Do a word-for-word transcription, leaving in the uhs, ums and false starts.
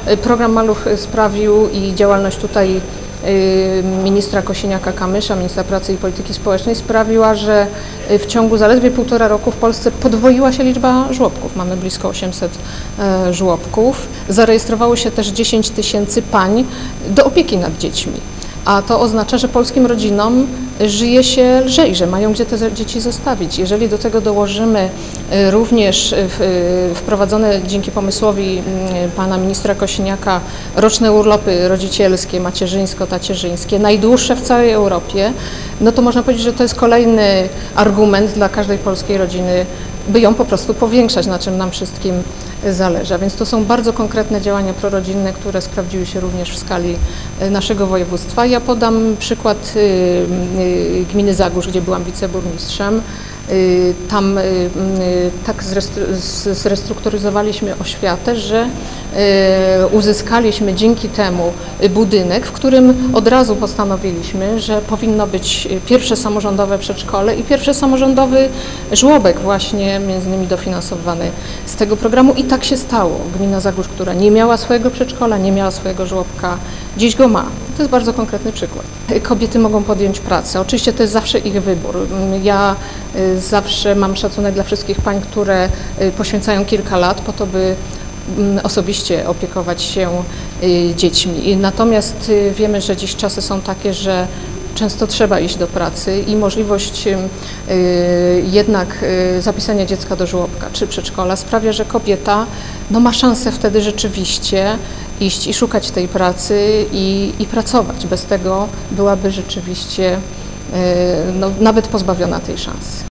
Program Maluch sprawił i działalność tutaj ministra Kosiniaka-Kamysza, ministra pracy i polityki społecznej sprawiła, że w ciągu zaledwie półtora roku w Polsce podwoiła się liczba żłobków. Mamy blisko osiemset żłobków. Zarejestrowało się też dziesięć tysięcy pań do opieki nad dziećmi. A to oznacza, że polskim rodzinom żyje się lżej, że mają gdzie te dzieci zostawić. Jeżeli do tego dołożymy również wprowadzone dzięki pomysłowi pana ministra Kosiniaka roczne urlopy rodzicielskie, macierzyńsko-tacierzyńskie, najdłuższe w całej Europie, no to można powiedzieć, że to jest kolejny argument dla każdej polskiej rodziny, by ją po prostu powiększać, na czym nam wszystkim zależy. A więc to są bardzo konkretne działania prorodzinne, które sprawdziły się również w skali naszego województwa. Ja podam przykład gminy Zagórz, gdzie byłam wiceburmistrzem. Tam tak zrestrukturyzowaliśmy oświatę, że uzyskaliśmy dzięki temu budynek, w którym od razu postanowiliśmy, że powinno być pierwsze samorządowe przedszkole i pierwszy samorządowy żłobek właśnie między innymi dofinansowany z tego programu i tak się stało. Gmina Zagórz, która nie miała swojego przedszkola, nie miała swojego żłobka, dziś go ma. To jest bardzo konkretny przykład. Kobiety mogą podjąć pracę. Oczywiście to jest zawsze ich wybór. Ja zawsze mam szacunek dla wszystkich pań, które poświęcają kilka lat po to, by osobiście opiekować się dziećmi. Natomiast wiemy, że dziś czasy są takie, że często trzeba iść do pracy i możliwość jednak zapisania dziecka do żłobka czy przedszkola sprawia, że kobieta no, ma szansę wtedy rzeczywiście iść i szukać tej pracy i, i pracować. Bez tego byłaby rzeczywiście no, nawet pozbawiona tej szansy.